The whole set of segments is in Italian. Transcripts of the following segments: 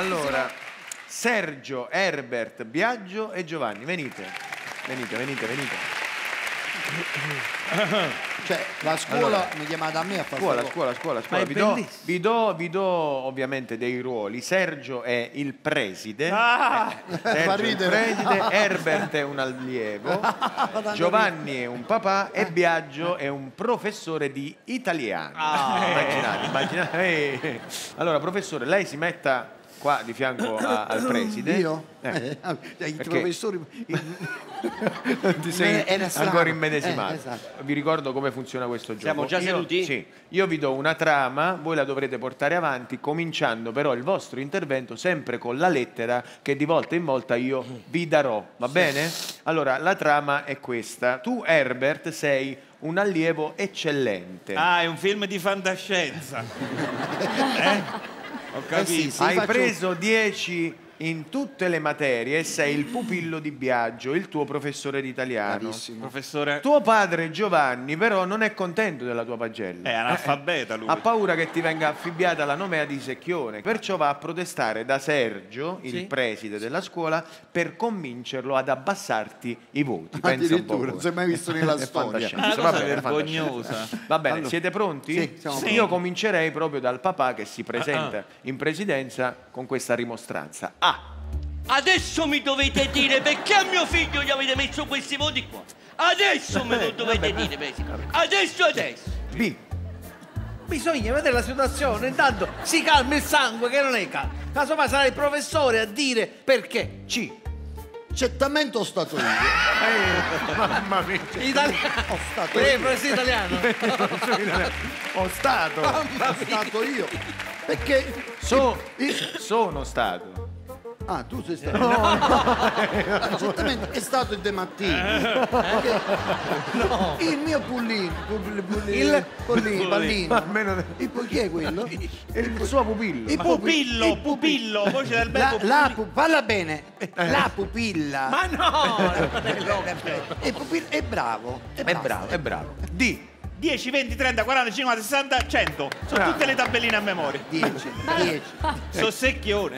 Allora, Sergio, Herbert, Biagio e Giovanni, venite. Venite. Cioè, la scuola mi chiamate a me a fare scuola. Vi do ovviamente dei ruoli. Sergio è il preside. Herbert è un allievo. Giovanni è un papà e Biagio è un professore di italiano. Immaginate. Allora, professore, lei si metta qua di fianco al preside. Io? I professori ti sei ancora immedesimato. Esatto. Vi ricordo come funziona questo gioco. Siamo già seduti? Sì, io vi do una trama, voi la dovrete portare avanti, cominciando però il vostro intervento sempre con la lettera che di volta in volta io vi darò, va bene? Allora, la trama è questa. Tu, Herbert, sei un allievo eccellente. Ah, è un film di fantascienza. Ho capito. Hai preso 10 in tutte le materie e sei il pupillo di Biagio, il tuo professore di italiano. Bravissimo. Professore, Tuo padre Giovanni però non è contento della tua pagella. è analfabeta lui. Ha paura che ti venga affibbiata la nomea di secchione, perciò va a protestare da Sergio, il preside della scuola, per convincerlo ad abbassarti i voti. Pensa un po'. Addirittura, non si è mai visto nella storia. Una cosa vergognosa. Va bene, siete pronti? Sì, siamo pronti. Io comincerei proprio dal papà che si presenta in presidenza con questa rimostranza. Adesso mi dovete dire perché a mio figlio gli avete messo questi voti qua. Adesso me lo dovete dire, Presidente. Adesso. B. Bisogna vedere la situazione, intanto si calma il sangue che non è calmo. Casomai sarà il professore a dire perché. C. Certamente ho stato io. Mamma mia. Italiano. Ho stato Lei è io. il professore italiano. Ho stato. Ho stato io. Perché Sono stato. ah, tu sei stato. Certamente è stato il De Mattino. Il mio pallino. Almeno Chi è quello? il suo pupillo. Il Pupillo, voce del bello. Parla bene. La pupilla. Ma no! Il pupillo è bravo. È bravo. D. 10, 20, 30, 40, 50, 60, 100. Sono tutte le tabelline a memoria. 10. Sono secchione.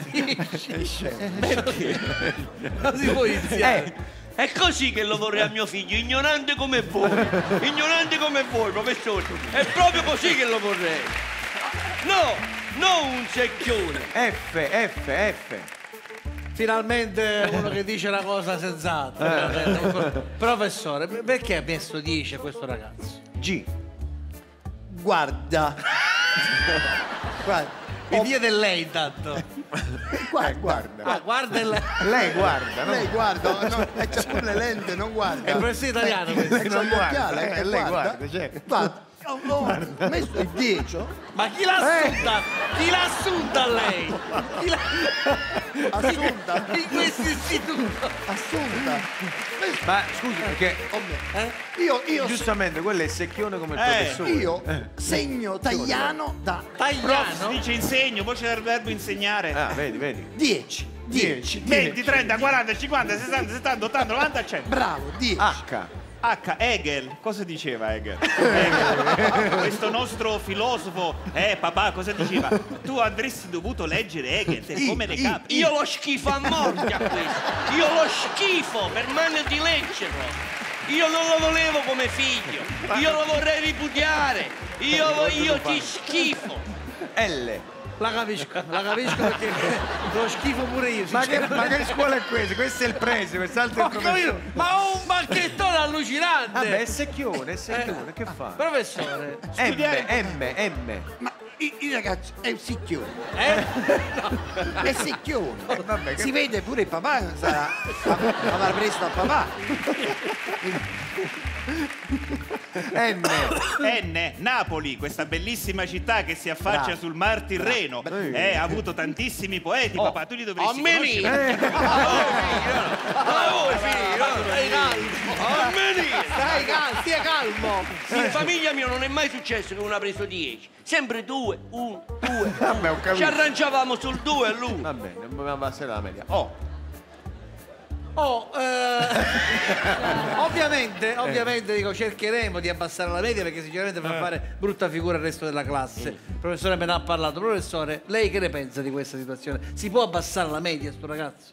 Non si può iniziare. È così che lo vorrei a mio figlio, ignorante come voi. Ignorante come voi, professore. È proprio così che lo vorrei. No, non un secchione. F. Finalmente uno che dice una cosa sensata. Professore, perché ha messo 10 a questo ragazzo? G. Guarda. Mi diede lei intanto. Guarda. Ah, guarda il... Lei guarda, no? Lei guarda, no, c'ha pure le lenti, non guarda. È il professore italiano questo. C'ha gli occhiali, lei guarda, certo. Guarda. Ho messo il 10. Ma chi l'ha assunta? Chi l'ha assunta a lei? Assunta. In questo istituto. Assunta. Ma scusi, perché Io giustamente quello è secchione come il professore. Io segno tagliano da Tagliano? Dice insegno, voce del verbo insegnare. Ah, vedi. 10. 20, 30, 40, 50, 60, 70, 80, 90, 100. Bravo, 10. H. Hegel. Cosa diceva Hegel? Questo nostro filosofo, papà, cosa diceva? Tu avresti dovuto leggere Hegel, sei come le capi. Io lo schifo a morte a questo. Io lo schifo per mano di leggerlo. Io non lo volevo come figlio. Io lo vorrei ripudiare. Io ti schifo. L. La capisco perché lo schifo pure io. Ma che scuola è questa? Questo è il preside, quest'altro è il professore. Ma ho un bacchettone allucinante. Vabbè, è secchione, che fa? Professore. M. Ma il ragazzo è un sicchione. È sicchione. Vabbè, Si vede pure il papà sarà avrà presto a papà. N. Napoli, questa bellissima città che si affaccia sul Mar Tirreno. Ha avuto tantissimi poeti, papà. Tu li dovresti conoscere. Stia calmo. In famiglia mia non è mai successo che uno ha preso 10. Sempre 2, 1, 2. Vabbè, ho capito. Ci arrangiavamo sul 2 e l'1. Va bene, non mi abbassare la media. O. Ovviamente dico, cercheremo di abbassare la media perché sicuramente fa fare brutta figura al resto della classe. Il professore me ne ha parlato. Professore, lei che ne pensa di questa situazione? Si può abbassare la media a sto ragazzo?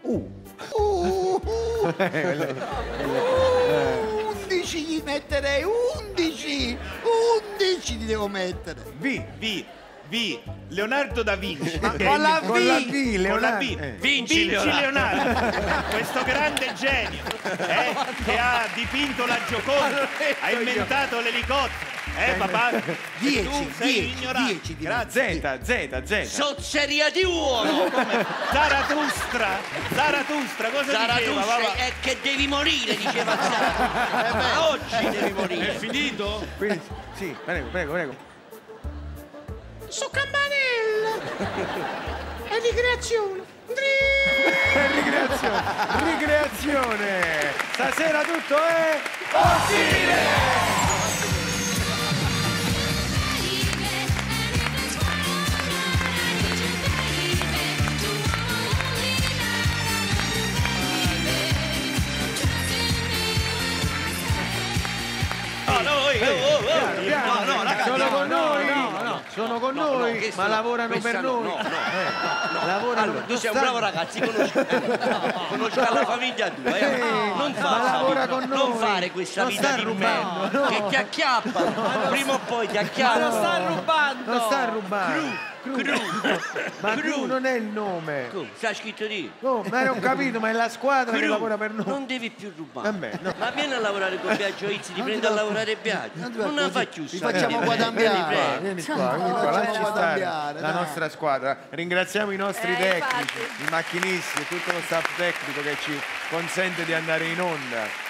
11 gli metterei, 11 gli devo mettere. V. Leonardo da Vinci. Ma con la Con la V. V, Con la Leonardo. V. Vinci, Leonardo. Questo grande genio che ha dipinto la Gioconda, ha inventato l'elicottero. Papà? 10, Tu sei 10, ignorante. 10 di Grazie. Z. Sozzeria di uomo! Zarathustra, cosa diceva? Zarathustra Papà? è che devi morire, diceva Zarathustra. Ma oggi devi morire. Finito? Quindi, sì, prego. Su campanella. È ricreazione. Ricreazione. Stasera tutto è possibile. No, ragazzi, Sono con noi, sono con noi, questa ma no, lavorano questa per no, noi. no. Lavorano. Allora, tu sei un bravo ragazzo, conosco la famiglia tua, non ma lavora con non noi. fare questa Non vita sta di rubando, merda, no. che ti acchiappa, prima o poi ti Ma acchiappa. non sta rubando! Non sta rubando. Ma Cru non è il nome. Sta scritto lì. No, ma ho capito, ma è la squadra che lavora per noi. Non devi più rubare. Vabbè, no. Ma vieni a lavorare con Biagio Izzi, ti prendi a lavorare Biagio. Non la faccio Ti facciamo guadagnare. Vieni qua, Facciamo lasci stare guadagnare, la dai. nostra squadra. Ringraziamo i nostri tecnici, infatti. i macchinisti e tutto lo staff tecnico che ci consente di andare in onda.